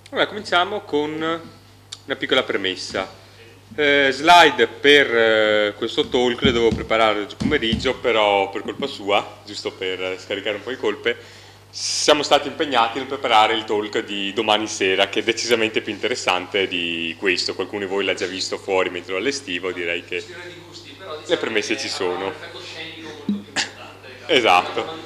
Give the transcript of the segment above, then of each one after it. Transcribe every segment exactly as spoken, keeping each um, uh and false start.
Allora, cominciamo con una piccola premessa. Eh, slide per eh, questo talk le dovevo preparare oggi pomeriggio, però per colpa sua, giusto per scaricare un po' di colpe, siamo stati impegnati nel preparare il talk di domani sera, che è decisamente più interessante di questo. Qualcuno di voi l'ha già visto fuori mentre lo allestivo, direi che le premesse ci sono. Esatto.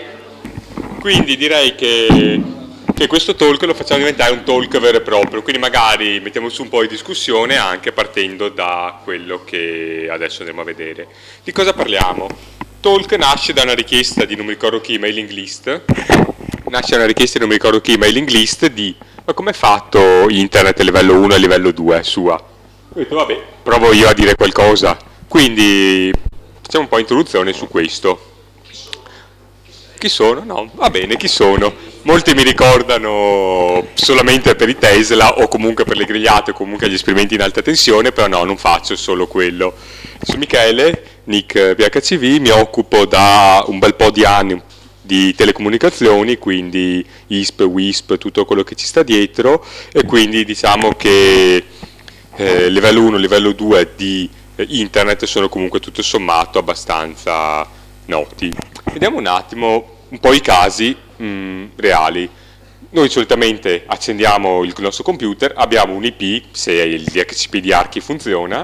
Quindi direi che, che questo talk lo facciamo diventare un talk vero e proprio, quindi magari mettiamo su un po' di discussione anche partendo da quello che adesso andremo a vedere. Di cosa parliamo? Talk nasce da una richiesta di non mi ricordo chi, mailing list, nasce da una richiesta di non mi ricordo chi, mailing list di ma come è fatto internet a livello uno e a livello due sua? Ho detto vabbè, provo io a dire qualcosa, quindi facciamo un po' di introduzione su questo. Chi sono? No, va bene, chi sono? Molti mi ricordano solamente per i Tesla o comunque per le grigliate o comunque gli esperimenti in alta tensione, però no, non faccio solo quello. Sono Michele, nick P H C V, mi occupo da un bel po' di anni di telecomunicazioni, quindi I S P, W I S P, tutto quello che ci sta dietro, e quindi diciamo che eh, livello uno, livello due di eh, internet sono comunque tutto sommato abbastanza noti. Vediamo un attimo un po' i casi mh, reali. Noi solitamente accendiamo il nostro computer, abbiamo un I P, se il D H C P di Archi funziona,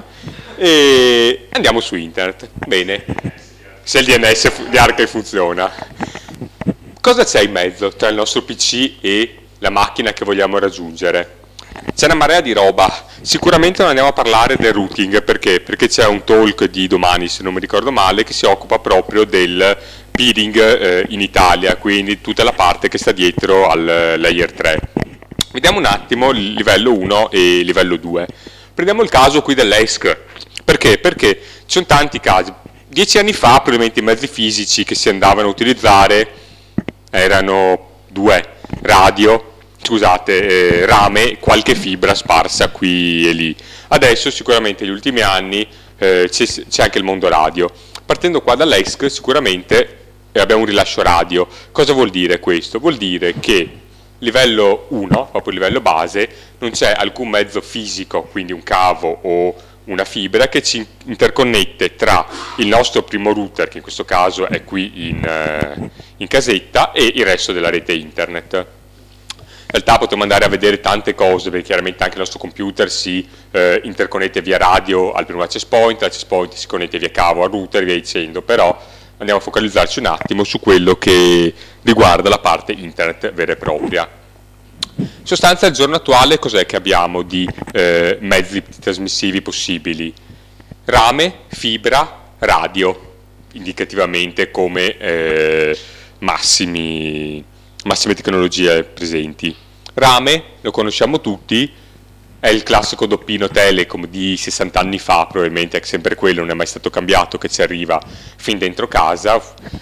e andiamo su internet. Bene, se il D N S di Archi funziona. Cosa c'è in mezzo tra il nostro P C e la macchina che vogliamo raggiungere? C'è una marea di roba. Sicuramente non andiamo a parlare del routing, perché? Perché c'è un talk di domani, se non mi ricordo male, che si occupa proprio del peering eh, in Italia, quindi tutta la parte che sta dietro al layer tre. Vediamo un attimo il livello uno e il livello due. Prendiamo il caso qui dell'E S C. Perché? Perché ci sono tanti casi. Dieci anni fa, probabilmente i mezzi fisici che si andavano a utilizzare erano due, radio, scusate, eh, rame, qualche fibra sparsa qui e lì. Adesso sicuramente negli ultimi anni eh, c'è anche il mondo radio. Partendo qua dall'E S C sicuramente abbiamo un rilascio radio. Cosa vuol dire questo? Vuol dire che livello uno, proprio livello base, non c'è alcun mezzo fisico, quindi un cavo o una fibra che ci interconnette tra il nostro primo router, che in questo caso è qui in, eh, in casetta, e il resto della rete internet. In realtà potremmo andare a vedere tante cose, perché chiaramente anche il nostro computer si eh, interconnette via radio al primo access point, l'access point si connette via cavo al router e via dicendo, però andiamo a focalizzarci un attimo su quello che riguarda la parte internet vera e propria. In sostanza al giorno attuale cos'è che abbiamo di eh, mezzi trasmissivi possibili? Rame, fibra, radio, indicativamente come eh, massimi, massime tecnologie presenti. Rame, lo conosciamo tutti, è il classico doppino Telecom di sessanta anni fa, probabilmente è sempre quello, non è mai stato cambiato, che ci arriva fin dentro casa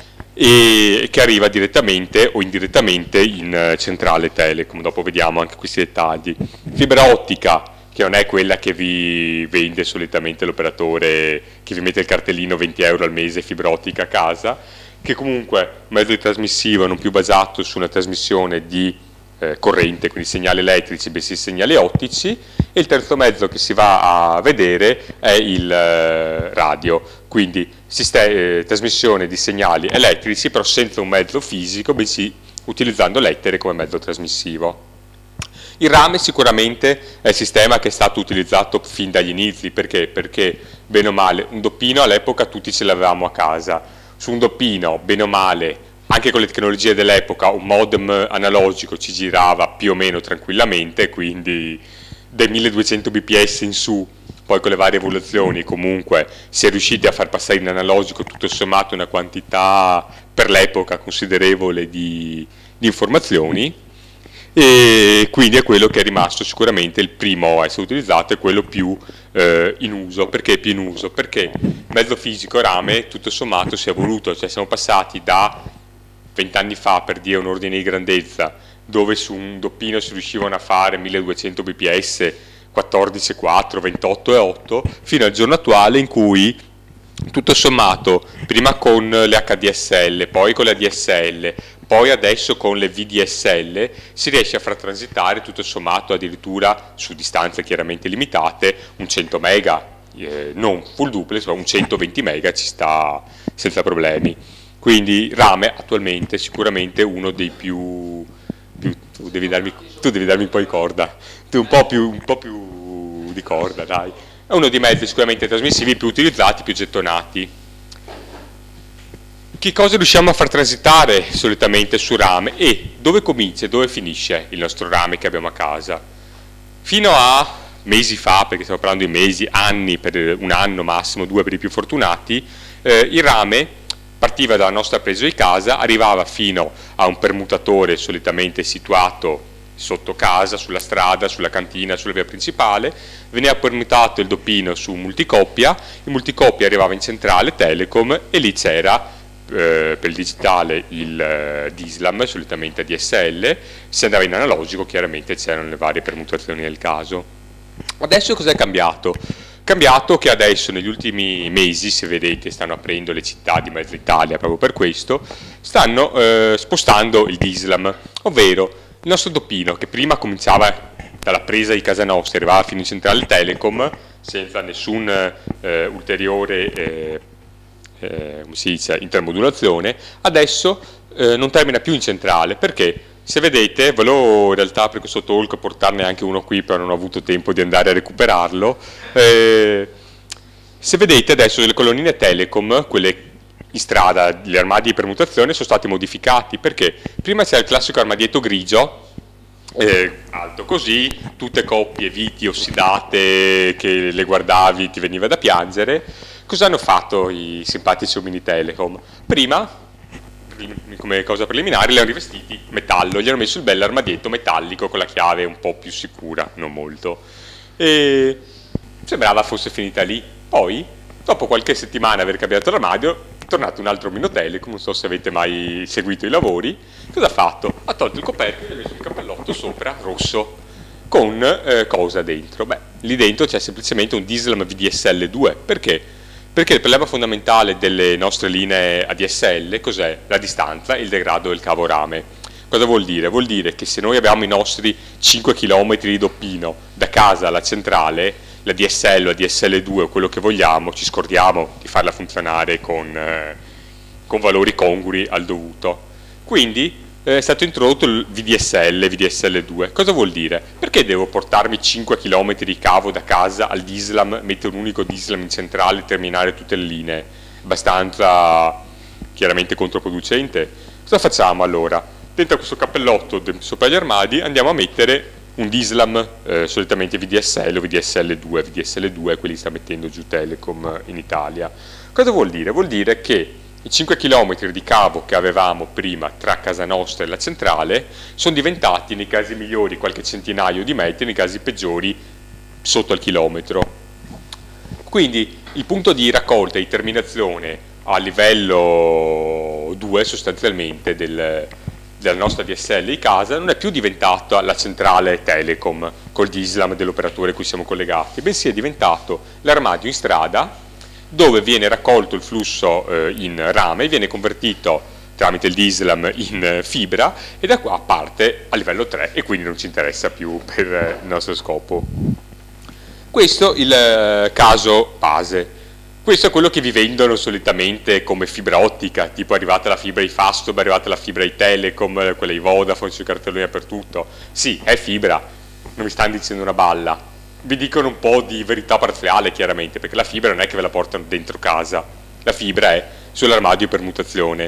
e che arriva direttamente o indirettamente in centrale Telecom. Dopo vediamo anche questi dettagli. Fibra ottica, che non è quella che vi vende solitamente l'operatore, che vi mette il cartellino venti euro al mese fibra ottica a casa, che comunque è un mezzo di trasmissivo non più basato su una trasmissione di eh, corrente, quindi segnali elettrici, bensì segnali ottici, e il terzo mezzo che si va a vedere è il eh, radio, quindi eh, trasmissione di segnali elettrici però senza un mezzo fisico, bensì utilizzando l'etere come mezzo trasmissivo. Il rame sicuramente è il sistema che è stato utilizzato fin dagli inizi. Perché? Perché bene o male un doppino all'epoca tutti ce l'avevamo a casa. Su un doppino, bene o male, anche con le tecnologie dell'epoca, un modem analogico ci girava più o meno tranquillamente, quindi dai milleduecento bps in su, poi con le varie evoluzioni comunque si è riusciti a far passare in analogico tutto sommato una quantità per l'epoca considerevole di, di informazioni, e quindi è quello che è rimasto sicuramente il primo a essere utilizzato e quello più eh, in uso. Perché più in uso? Perché mezzo fisico rame tutto sommato si è evoluto, cioè siamo passati da vent'anni fa, per dire un ordine di grandezza, dove su un doppino si riuscivano a fare milleduecento bps, quattordici virgola quattro, ventotto virgola otto, fino al giorno attuale in cui tutto sommato, prima con le H D S L, poi con le A D S L, Poi adesso con le V D S L si riesce a far transitare tutto sommato addirittura su distanze chiaramente limitate un cento mega, eh, non full duplex, ma un centoventi mega ci sta senza problemi. Quindi rame attualmente sicuramente uno dei più, più tu, devi darmi, tu devi darmi un po' di corda, tu un po' più, un po' più di corda, dai. È uno dei mezzi sicuramente trasmissivi più utilizzati, più gettonati. Che cosa riusciamo a far transitare solitamente su rame e dove comincia e dove finisce il nostro rame che abbiamo a casa? Fino a mesi fa, perché stiamo parlando di mesi, anni, per un anno massimo, due per i più fortunati, eh, il rame partiva dalla nostra presa di casa, arrivava fino a un permutatore solitamente situato sotto casa, sulla strada, sulla cantina, sulla via principale, veniva permutato il doppino su multicoppia, il multicoppia arrivava in centrale Telecom e lì c'era eh, per il digitale il eh, D S L A M, solitamente A D S L, se andava in analogico chiaramente c'erano le varie permutazioni del caso. Adesso cos'è cambiato? Cambiato che adesso negli ultimi mesi, se vedete, stanno aprendo le città di mezza Italia proprio per questo, stanno eh, spostando il D S L A M, ovvero il nostro doppino che prima cominciava dalla presa di casa nostra, arrivava fino in centrale Telecom senza nessun eh, ulteriore eh, eh, come si dice, intermodulazione, adesso eh, non termina più in centrale. Perché? Se vedete, volevo in realtà per questo talk portarne anche uno qui, però non ho avuto tempo di andare a recuperarlo. Eh, se vedete adesso le colonnine Telecom, quelle in strada, gli armadi di permutazione sono stati modificati. Perché? Prima c'era il classico armadietto grigio, eh, alto così, tutte coppie viti ossidate che le guardavi ti veniva da piangere. Cosa hanno fatto i simpatici omini Telecom? Prima, come cosa preliminare, li hanno rivestiti metallo, gli hanno messo il bell'armadietto metallico con la chiave un po' più sicura, non molto, e sembrava fosse finita lì. Poi, dopo qualche settimana aver cambiato l'armadio, è tornato un altro omino Telecom, non so se avete mai seguito i lavori. Cosa ha fatto? Ha tolto il coperchio e ha messo il cappellotto sopra rosso con eh, cosa dentro? Beh, lì dentro c'è semplicemente un D S L A M V D S L due. Perché? Perché il problema fondamentale delle nostre linee A D S L cos'è? La distanza e il degrado del cavo rame. Cosa vuol dire? Vuol dire che se noi abbiamo i nostri cinque chilometri di doppino da casa alla centrale, la D S L o la D S L due o quello che vogliamo, ci scordiamo di farla funzionare con, eh, con valori congrui al dovuto. Quindi è stato introdotto il V D S L, V D S L due. Cosa vuol dire? Perché devo portarmi cinque chilometri di cavo da casa al D S L A M, mettere un unico D S L A M in centrale e terminare tutte le linee? Abbastanza chiaramente controproducente. Cosa facciamo allora? Dentro questo cappellotto sopra gli armadi andiamo a mettere un D S L A M, eh, solitamente V D S L o V D S L due. V D S L due è quelli che sta mettendo giù Telecom in Italia. Cosa vuol dire? Vuol dire che i cinque chilometri di cavo che avevamo prima tra casa nostra e la centrale sono diventati, nei casi migliori, qualche centinaio di metri, nei casi peggiori, sotto il chilometro. Quindi il punto di raccolta e di terminazione a livello due, sostanzialmente, del, della nostra D S L di casa, non è più diventata la centrale Telecom col D S L A M dell'operatore a cui siamo collegati, bensì è diventato l'armadio in strada, dove viene raccolto il flusso eh, in rame, viene convertito tramite il D S L A M in fibra e da qua parte a livello tre e quindi non ci interessa più per eh, il nostro scopo. Questo è il eh, caso base. Questo è quello che vi vendono solitamente come fibra ottica, tipo è arrivata la fibra di Fastweb, è arrivata la fibra di Telecom, quella di Vodafone sui cartelloni dappertutto. Sì, è fibra, non mi stanno dicendo una balla. Vi dicono un po' di verità parziale chiaramente, perché la fibra non è che ve la portano dentro casa, la fibra è sull'armadio di permutazione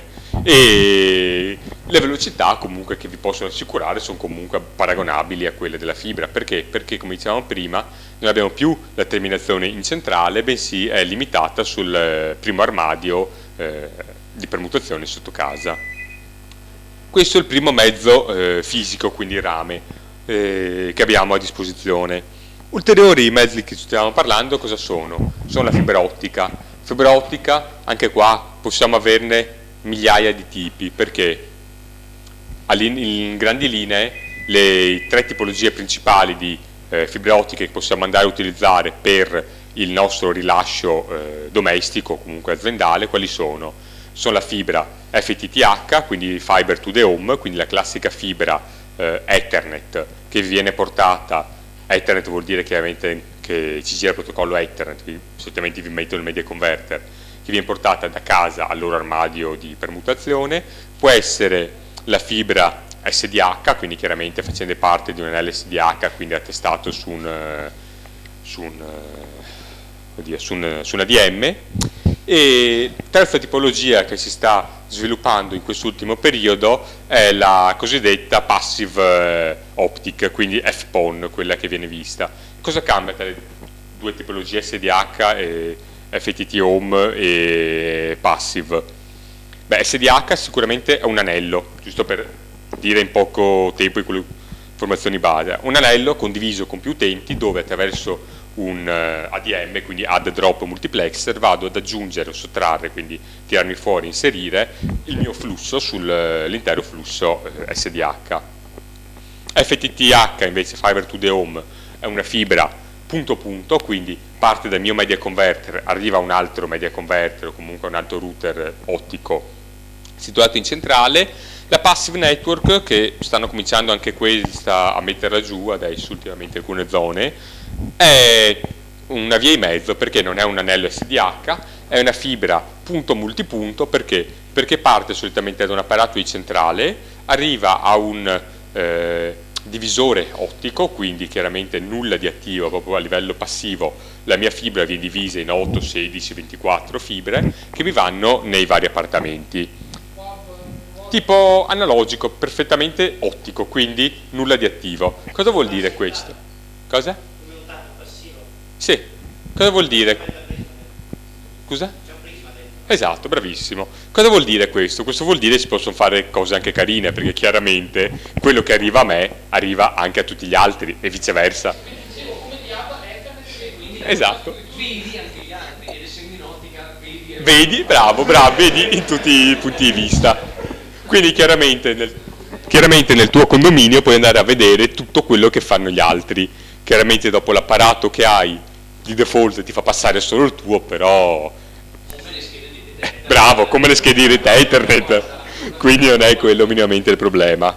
e le velocità comunque che vi possono assicurare sono comunque paragonabili a quelle della fibra. Perché? Perché come dicevamo prima non abbiamo più la terminazione in centrale, bensì è limitata sul primo armadio eh, di permutazione sotto casa. Questo è il primo mezzo eh, fisico, quindi rame, eh, che abbiamo a disposizione. Ulteriori mezzi che stiamo parlando cosa sono? Sono la fibra ottica. Fibra ottica, anche qua possiamo averne migliaia di tipi, perché in grandi linee le tre tipologie principali di eh, fibre ottiche che possiamo andare a utilizzare per il nostro rilascio eh, domestico o comunque aziendale, quali sono? sono la fibra F T T H, quindi Fiber to the Home, quindi la classica fibra eh, Ethernet che viene portata, Ethernet vuol dire chiaramente che ci gira il protocollo Ethernet, quindi solitamente vi metto il media converter, che viene portata da casa al loro armadio di permutazione, può essere la fibra S D H, quindi chiaramente facendo parte di un anello S D H, quindi attestato su, un, su, un, oddio, su, un, su una D M. E terza tipologia che si sta sviluppando in quest'ultimo periodo è la cosiddetta passive optic, quindi F P O N, quella che viene vista. Cosa cambia tra le due tipologie S D H e F T T Home e passive? Beh, S D H sicuramente è un anello, giusto per dire in poco tempo quelle informazioni base, un anello condiviso con più utenti dove attraverso un uh, A D M, quindi add drop multiplexer, vado ad aggiungere o sottrarre, quindi tirarmi fuori, inserire il mio flusso sull'intero flusso uh, S D H. F T T H invece, Fiber to the Home, è una fibra punto punto, quindi parte dal mio media converter, arriva a un altro media converter o comunque un altro router ottico situato in centrale. La passive network, che stanno cominciando anche questa a metterla giù adesso ultimamente in alcune zone, è una via in mezzo, perché non è un anello S D H, è una fibra punto multipunto, perché? Perché parte solitamente da un apparato di centrale, arriva a un eh, divisore ottico, quindi chiaramente nulla di attivo, proprio a livello passivo la mia fibra viene divisa in otto, sedici, ventiquattro fibre che mi vanno nei vari appartamenti. Tipo analogico, perfettamente ottico, quindi nulla di attivo. Cosa vuol dire questo? Cosa? Sì, cosa vuol dire? Scusa? Esatto, bravissimo. Cosa vuol dire questo? Questo vuol dire che si possono fare cose anche carine, perché chiaramente quello che arriva a me arriva anche a tutti gli altri e viceversa. Esatto. Vedi anche gli altri, ed essendo in ottica, vedi... Vedi, bravo, bravo, vedi in tutti i punti di vista. Quindi chiaramente nel, chiaramente nel tuo condominio puoi andare a vedere tutto quello che fanno gli altri. Chiaramente dopo l'apparato che hai di default ti fa passare solo il tuo, però... Eh, bravo, come le schede di rete Ethernet. Quindi non è quello minimamente il problema.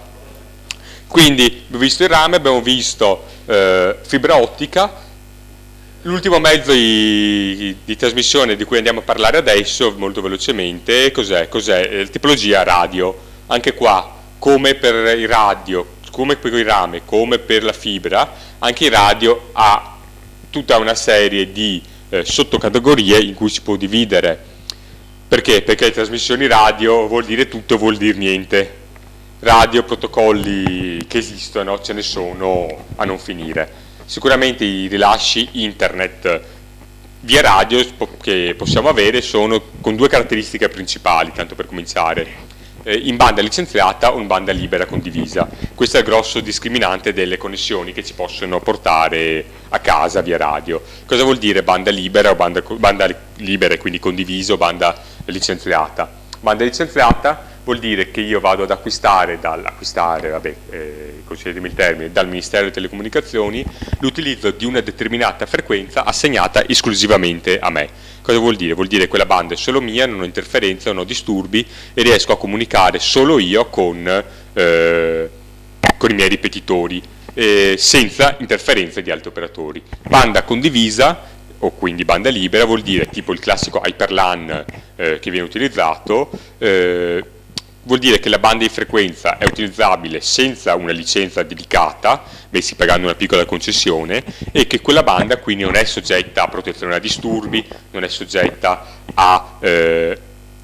Quindi abbiamo visto il rame, abbiamo visto eh, fibra ottica. L'ultimo mezzo di, di trasmissione di cui andiamo a parlare adesso, molto velocemente, cos'è? Cos'è? La tipologia radio. Anche qua, come per il radio, come per il rame, come per la fibra, anche il radio ha tutta una serie di eh, sottocategorie in cui si può dividere. Perché? Perché le trasmissioni radio vuol dire tutto, vuol dire niente. Radio, protocolli che esistono, ce ne sono a non finire. Sicuramente i rilasci internet via radio che possiamo avere sono con due caratteristiche principali, tanto per cominciare, eh, in banda licenziata o in banda libera condivisa. Questo è il grosso discriminante delle connessioni che ci possono portare a casa via radio. Cosa vuol dire banda libera o banda, banda libera e quindi condiviso o banda licenziata? Banda licenziata vuol dire che io vado ad acquistare, dall'acquistare, vabbè, eh, concedetemi il termine, dal Ministero delle Telecomunicazioni l'utilizzo di una determinata frequenza assegnata esclusivamente a me. Cosa vuol dire? Vuol dire che quella banda è solo mia, non ho interferenze, non ho disturbi e riesco a comunicare solo io con, eh, con i miei ripetitori, eh, senza interferenze di altri operatori. Banda condivisa, o quindi banda libera, vuol dire tipo il classico Hyperlan eh, che viene utilizzato, eh, vuol dire che la banda di frequenza è utilizzabile senza una licenza dedicata, bensì pagando una piccola concessione, e che quella banda quindi non è soggetta a protezione da disturbi, non è soggetta a, eh,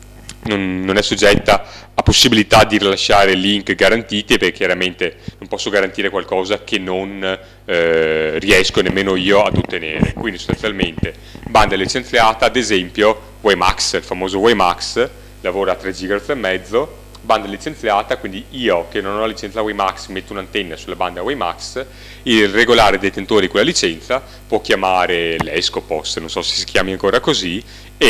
non, non è soggetta a possibilità di rilasciare link garantiti, perché chiaramente non posso garantire qualcosa che non eh, riesco nemmeno io ad ottenere. Quindi sostanzialmente banda licenziata, ad esempio WiMAX, il famoso WiMAX, lavora a tre gigahertz e mezzo, banda licenziata, quindi io che non ho licenza WiMAX metto un'antenna sulla banda WiMAX, il regolare detentore di quella licenza può chiamare l'Escopos, non so se si chiami ancora così,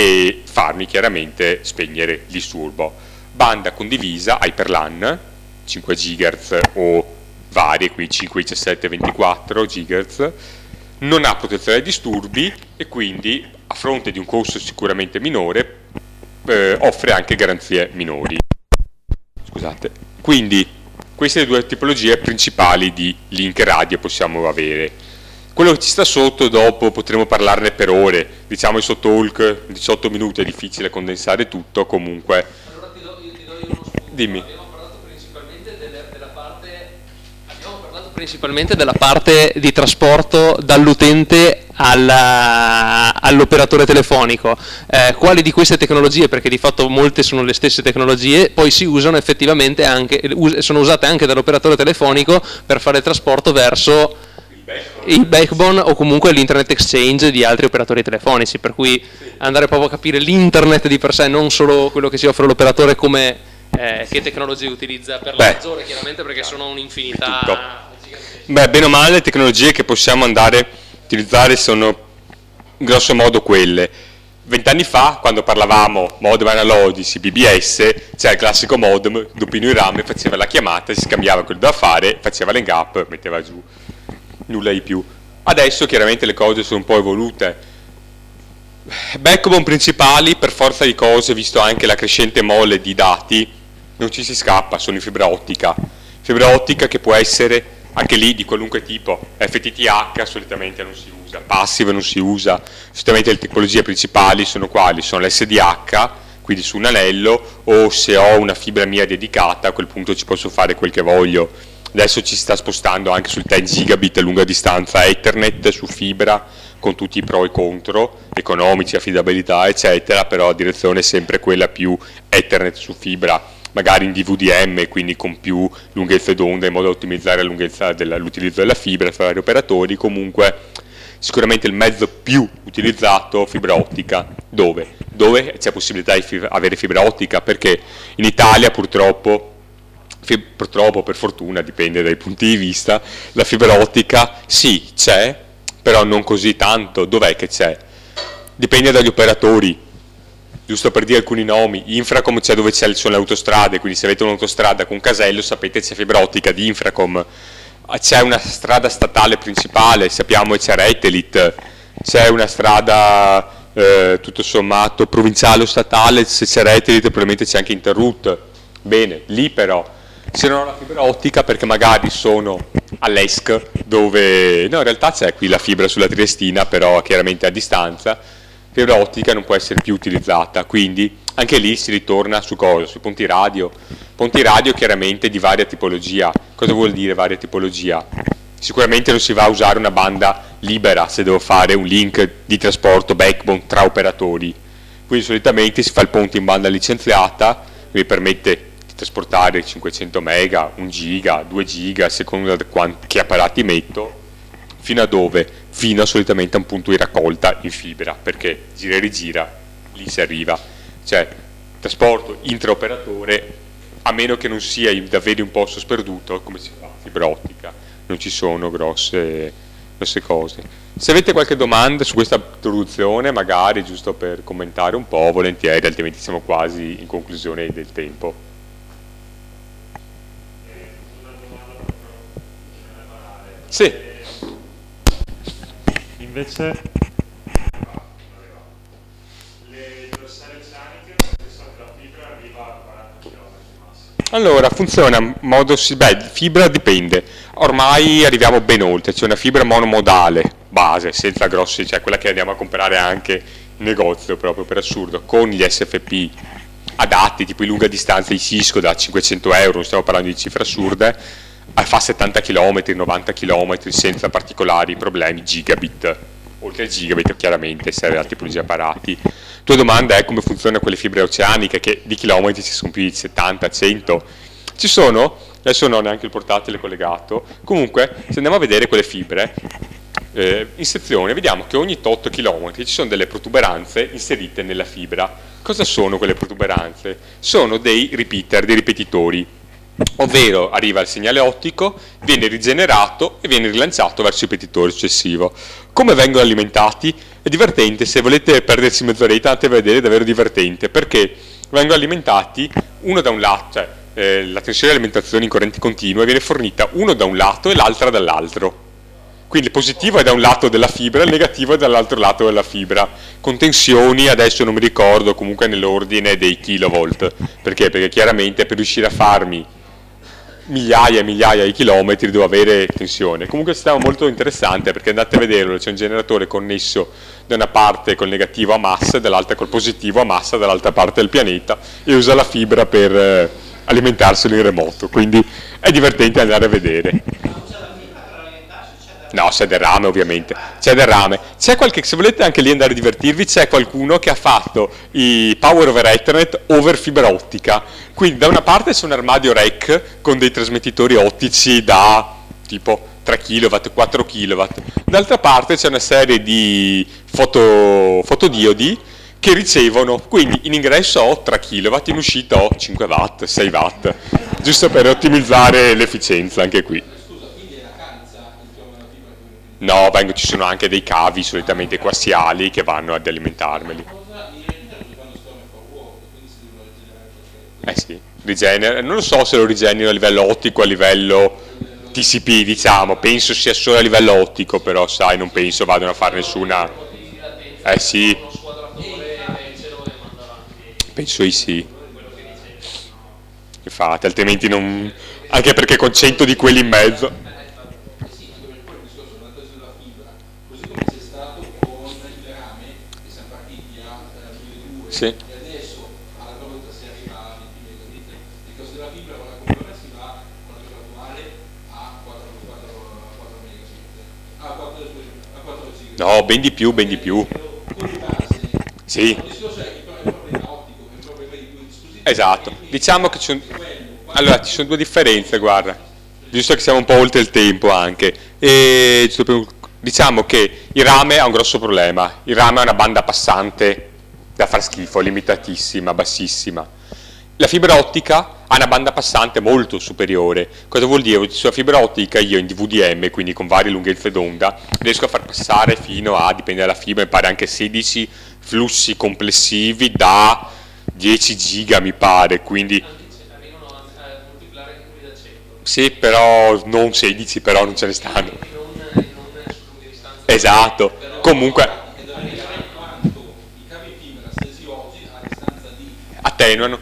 e farmi chiaramente spegnere il disturbo. Banda condivisa, Hyperlan, cinque gigahertz o varie, qui cinque, diciassette, ventiquattro gigahertz, non ha protezione dai disturbi e quindi a fronte di un costo sicuramente minore eh, offre anche garanzie minori. Scusate. Quindi queste due tipologie principali di link radio possiamo avere. Quello che ci sta sotto dopo potremo parlarne per ore, diciamo il suo talk, diciotto minuti, è difficile condensare tutto, comunque. Allora ti do, io ti do io uno spunto. Dimmi. Abbiamo parlato principalmente delle, della parte, abbiamo parlato principalmente della parte di trasporto dall'utente all'operatore telefonico. Eh, quali di queste tecnologie, perché di fatto molte sono le stesse tecnologie, poi si usano effettivamente anche, sono usate anche dall'operatore telefonico per fare il trasporto verso il backbone o comunque l'internet exchange di altri operatori telefonici, per cui andare proprio a capire l'internet di per sé, non solo quello che si offre all'operatore, come eh, che tecnologie utilizza per la maggiore, chiaramente, perché sono un'infinità. Beh, bene o male le tecnologie che possiamo andare a utilizzare sono grosso modo quelle. Vent'anni fa, quando parlavamo modem analogici, B B S, c'era il classico modem, dopino il RAM, faceva la chiamata, si scambiava quello da fare, faceva l'hang-up, metteva giù, nulla di più. Adesso chiaramente le cose sono un po' evolute. Backbone principali, per forza di cose, visto anche la crescente mole di dati, non ci si scappa, sono in fibra ottica. Fibra ottica che può essere anche lì di qualunque tipo, F T T H solitamente non si usa, passive non si usa, solitamente le tecnologie principali sono quali? Sono l'S D H, quindi su un anello, o se ho una fibra mia dedicata a quel punto ci posso fare quel che voglio. Adesso ci si sta spostando anche sul dieci gigabit a lunga distanza, Ethernet su fibra, con tutti i pro e contro, economici, affidabilità eccetera, però la direzione è sempre quella più Ethernet su fibra, magari in D V D M, quindi con più lunghezza d'onda in modo da ottimizzare la lunghezza dell'utilizzo della fibra tra vari operatori. Comunque sicuramente il mezzo più utilizzato fibra ottica. Dove? Dove c'è possibilità di fib- avere fibra ottica? Perché in Italia purtroppo, fib- purtroppo per fortuna, dipende dai punti di vista, la fibra ottica sì c'è, però non così tanto. Dov'è che c'è? Dipende dagli operatori. Giusto per dire alcuni nomi, Infracom c'è dove ci sono le autostrade, quindi se avete un'autostrada con un casello sapete c'è fibra ottica di Infracom. C'è una strada statale principale, sappiamo che c'è Retelit, c'è una strada eh, tutto sommato provinciale o statale, se c'è Retelit probabilmente c'è anche Interroute. Bene, lì però se non ho la fibra ottica, perché magari sono all'E S C dove, no in realtà c'è qui la fibra sulla Triestina, però chiaramente a distanza, fibra ottica non può essere più utilizzata, quindi anche lì si ritorna su cosa? Sui ponti radio. Ponti radio chiaramente di varia tipologia. Cosa vuol dire varia tipologia? Sicuramente non si va a usare una banda libera se devo fare un link di trasporto backbone tra operatori, quindi solitamente si fa il ponte in banda licenziata, che mi permette di trasportare cinquecento mega, un giga, due giga, a seconda di quanti apparati metto, fino a dove? Fino a solitamente a un punto di raccolta in fibra, perché gira e rigira, lì si arriva. Cioè, trasporto intraoperatore, a meno che non sia davvero un posto sperduto, come si fa? Fibra ottica, non ci sono grosse, grosse cose. Se avete qualche domanda su questa introduzione, magari giusto per commentare un po', volentieri, altrimenti siamo quasi in conclusione del tempo. Sì. Invece le dorsali oceaniche, la fibra arriva a quaranta chilometri massimo. Allora, funziona in modo, beh, fibra dipende, ormai arriviamo ben oltre, c'è una fibra monomodale, base, senza grossi, cioè quella che andiamo a comprare anche in negozio, proprio per assurdo, con gli S F P adatti, tipo in lunga distanza di Cisco da cinquecento euro, non stiamo parlando di cifre assurde, fa settanta chilometri, novanta chilometri senza particolari problemi, gigabit, oltre al gigabit chiaramente serve la tipologia apparati. Tua domanda è come funzionano quelle fibre oceaniche, che di chilometri ci sono più di settanta, cento, ci sono, adesso non ho neanche il portatile collegato, comunque se andiamo a vedere quelle fibre eh, in sezione vediamo che ogni tot chilometri ci sono delle protuberanze inserite nella fibra. Cosa sono quelle protuberanze? Sono dei repeater, dei ripetitori, ovvero arriva il segnale ottico, viene rigenerato e viene rilanciato verso il ripetitore successivo. Come vengono alimentati? È divertente, se volete perderci mezz'oretta andate a vedere, è davvero divertente, perché vengono alimentati uno da un lato, cioè eh, la tensione di alimentazione in correnti continue viene fornita uno da un lato e l'altra dall'altro. Quindi il positivo è da un lato della fibra, il negativo è dall'altro lato della fibra, con tensioni, adesso non mi ricordo, comunque nell'ordine dei kilovolt. Perché? Perché chiaramente per riuscire a farmi migliaia e migliaia di chilometri devo avere tensione. Comunque è stato molto interessante, perché andate a vederlo, c'è un generatore connesso da una parte col negativo a massa e dall'altra col positivo a massa dall'altra parte del pianeta, e usa la fibra per eh, alimentarselo in remoto, quindi è divertente andare a vedere. No, c'è del rame ovviamente, c'è del rame. C'è qualche, se volete anche lì andare a divertirvi, c'è qualcuno che ha fatto i Power over Ethernet over fibra ottica. Quindi da una parte c'è un armadio rack con dei trasmettitori ottici da tipo tre chilowatt, quattro chilowatt. D'altra parte c'è una serie di foto, fotodiodi che ricevono, quindi in ingresso ho tre chilowatt, in uscita ho cinque watt, sei watt, giusto per ottimizzare l'efficienza anche qui. No, vengo, ci sono anche dei cavi solitamente quasiali che vanno ad alimentarmeli. Eh sì, rigenera, non lo so se lo rigenerano a livello ottico, a livello T C P diciamo, penso sia solo a livello ottico, però sai, non penso vadano a fare nessuna... Eh sì, penso di sì. Infatti, altrimenti non... anche perché con cento di quelli in mezzo... Sì. E adesso alla volta si arriva a venti megabit, il costo della fibra con la compressione si va con la fibra attuale a quattro megabit, a quattro giga. No, ben di più, ben di più. Sì. Esatto. Diciamo che ci sono... Allora, ci sono due differenze, guarda. Giusto che siamo un po' oltre il tempo anche. E diciamo che il rame ha un grosso problema. Il rame ha una banda passante da far schifo, limitatissima, bassissima. La fibra ottica ha una banda passante molto superiore. Cosa vuol dire? Sulla fibra ottica io in D V D M, quindi con varie lunghezze d'onda, riesco a far passare fino a, dipende dalla fibra, mi pare anche sedici flussi complessivi da dieci giga mi pare, quindi... Sì, però non sedici, però non ce ne stanno. Esatto, comunque... attenuano.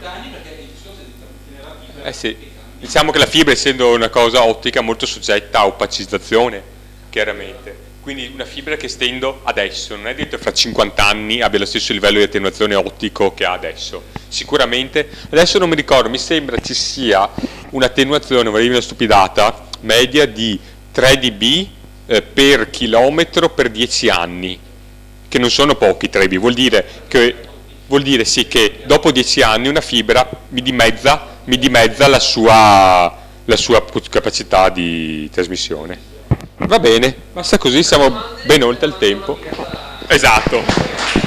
Eh sì. Diciamo che la fibra, essendo una cosa ottica, è molto soggetta a opacizzazione, chiaramente. Quindi una fibra che stendo adesso, non è detto che fra cinquanta anni abbia lo stesso livello di attenuazione ottico che ha adesso. Sicuramente, adesso non mi ricordo, mi sembra ci sia un'attenuazione, vorrei una stupidata, media di tre decibel eh, per chilometro per dieci anni, che non sono pochi tre decibel, vuol dire che vuol dire sì che dopo dieci anni una fibra mi dimezza, mi dimezza la sua, la sua capacità di trasmissione. Va bene, basta così, siamo ben oltre il tempo. Esatto.